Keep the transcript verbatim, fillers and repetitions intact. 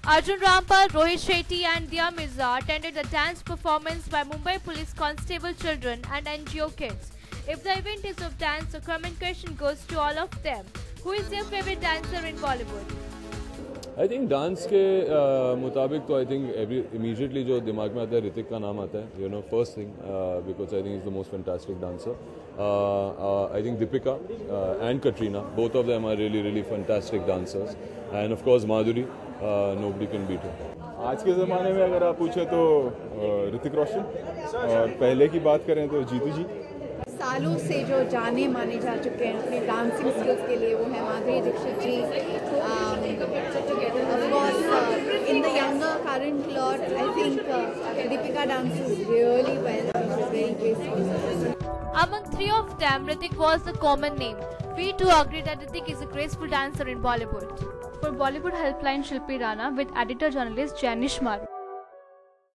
Arjun Rampal, Rohit Shetty and Dia Mirza attended the dance performance by Mumbai Police Constable children and N G O kids. If the event is of dance, the comment question goes to all of them. Who is your favorite dancer in Bollywood? I think dance के uh, मुताबिक तो I think every immediately जो दिमाग में आता है ऋतिक का नाम आता है. You know, first thing uh, because I think he's the most fantastic dancer. Uh, uh, I think Deepika uh, and Katrina, both of them are really really fantastic dancers. And of course Madhuri, uh, nobody can beat her. आज के ज़माने में अगर आप पूछें तो ऋतिक रोशन, और पहले की बात करें तो जीतू जी. सालों से जो जाने माने जा चुके हैं अपने डांसिंग स्किल्स के लिए वो है माधुरी दीक्षित जी. Of course, in the younger current lot, I think uh, Deepika dances really well. She's very graceful. Among three of them, Hrithik was the common name. We too agree that Hrithik is a graceful dancer in Bollywood. For Bollywood Helpline, Shilpi Rana with editor-journalist Janish Maru.